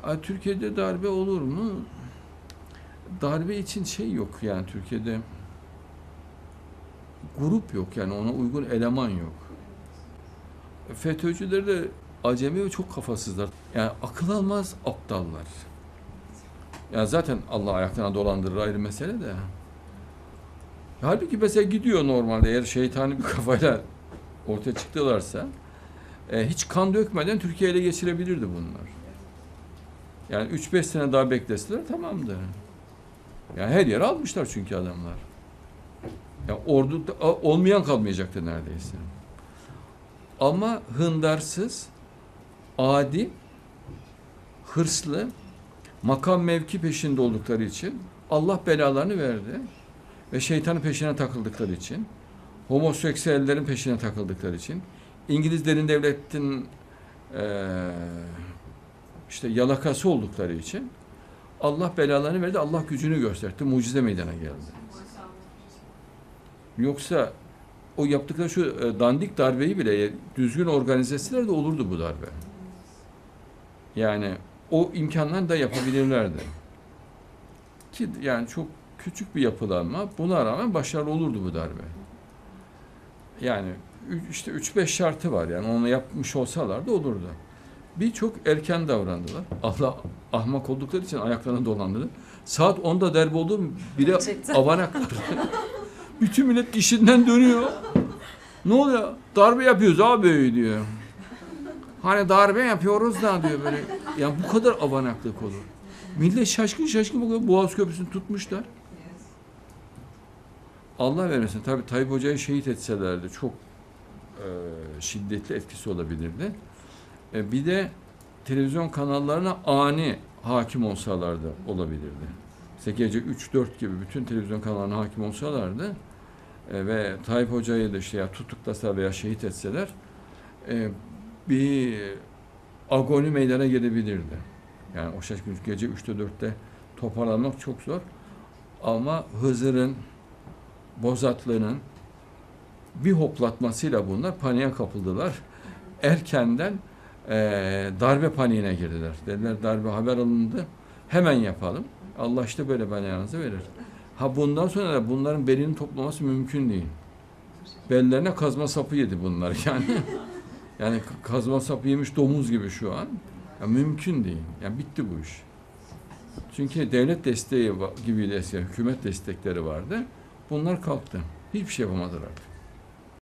Türkiye'de darbe olur mu? Darbe için şey yok yani Türkiye'de. Grup yok yani ona uygun eleman yok. FETÖ'cüler de acemi ve çok kafasızlar. Yani akıl almaz aptallar. Yani zaten Allah ayaklarına dolandırır ayrı mesele de. Halbuki mesela gidiyor normalde eğer şeytani bir kafayla ortaya çıktılarsa hiç kan dökmeden Türkiye ele geçirebilirdi bunlar. Yani 3-5 sene daha bekleseler tamamdır. Yani her yeri almışlar çünkü adamlar. Ya ordu olmayan kalmayacaktı neredeyse. Ama hındarsız, adi, hırslı, makam mevki peşinde oldukları için Allah belalarını verdi. Ve şeytanın peşine takıldıkları için, homoseksüellerin peşine takıldıkları için, İngilizlerin devletin işte yalakası oldukları için Allah belalarını verdi, Allah gücünü gösterdi, mucize meydana geldi. Yoksa o yaptıkları şu dandik darbeyi bile düzgün organize etseler de olurdu bu darbe. Yani o imkanlar da yapabilirlerdi. Ki yani çok küçük bir yapılanma, buna rağmen başarılı olurdu bu darbe. Yani işte 3-5 şartı var yani onu yapmış olsalar da olurdu. Çok erken davrandılar. Allah ahmak oldukları için ayaklarına dolandırdı. Saat 10'da darbe oldu mu bile avanak. Bütün millet işinden dönüyor. Ne oluyor? Darbe yapıyoruz abi diyor. Hani darbe yapıyoruz da diyor böyle. Yani bu kadar avanaklık olur. Millet şaşkın bakıyor. Boğaz Köprüsü'nü tutmuşlar. Allah vermesin. Tabii Tayyip Hoca'yı şehit etselerdi çok şiddetli etkisi olabilirdi. Bir de televizyon kanallarına ani hakim olsalardı olabilirdi. İşte gece 3-4 gibi bütün televizyon kanallarına hakim olsalardı ve Tayyip Hoca'yı da işte ya tutuklasa veya şehit etseler bir agoni meydana gelebilirdi. Yani o şaşkın gece 3'te 4'te toparlanmak çok zor. Ama Hızır'ın, Bozatlı'nın bir hoplatmasıyla bunlar paniğe kapıldılar. Erkenden darbe paniğine girdiler. Dediler darbe haber alındı. Hemen yapalım. Allah işte böyle belanızı verir. Bundan sonra da bunların belini toplaması mümkün değil. Bellerine kazma sapı yedi bunlar yani. Yani kazma sapı yemiş domuz gibi şu an. Ya mümkün değil. Yani bitti bu iş. Çünkü devlet desteği gibi hükümet destekleri vardı. Bunlar kalktı. Hiçbir şey yapamadılar artık.